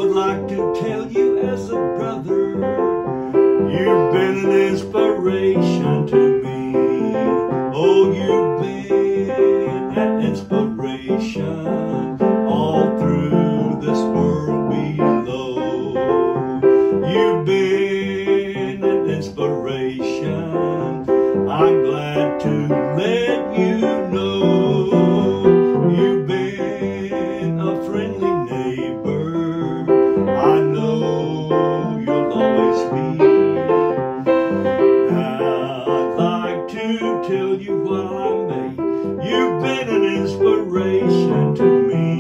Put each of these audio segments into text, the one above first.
would like to tell you as a brother, you've been an inspiration to me. Oh, you've been an inspiration all through this world below. You've been an inspiration. I'm glad to let you know. You've been a friendly neighbor. I know you'll always be. I'd like to tell you while I may, you've been an inspiration to me.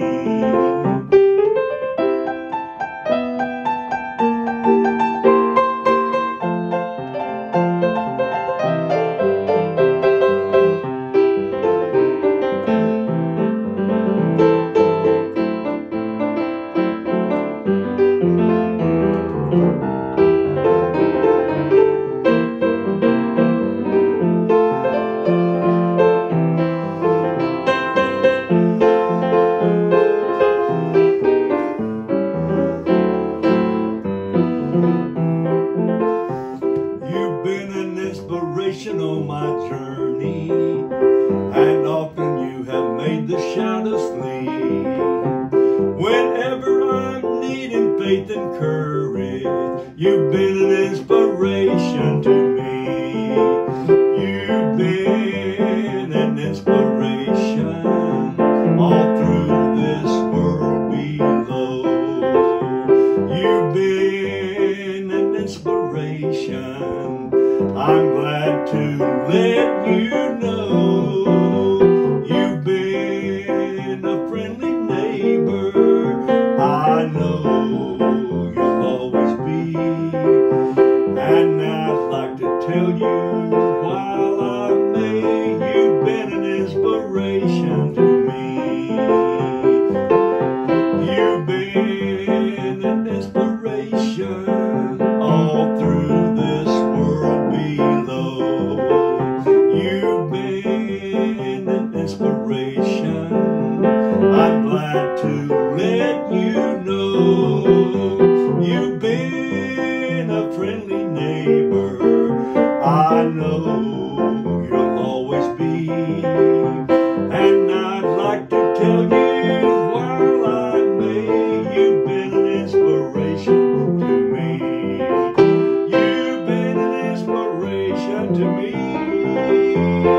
On my journey, and often you have made the shadows flee. Whenever I'm needing faith and courage, you've been an inspiration to me. You've been an inspiration all through this world below. You've been an inspiration. I'm glad to let you know. You've been a friendly neighbor. I know you'll always be. And I'd like to tell you while I may, you've been an inspiration to me. You've been an inspiration all through this world below. You've been an inspiration. I'm glad to let you know. You've been a friendly neighbor. I know you'll always be. And I'd like to tell you while I may, you've been an inspiration to me. To me.